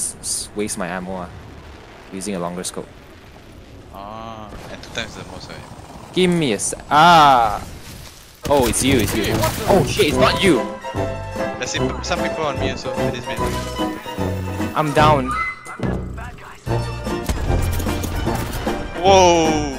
waste my ammo using a longer scope. Ah, and 2 times the most, right? Give me a sec. Ah! Oh, it's you, it's you. Oh shit, it's not you! There's some people on me also, it is me. I'm down. Whoa!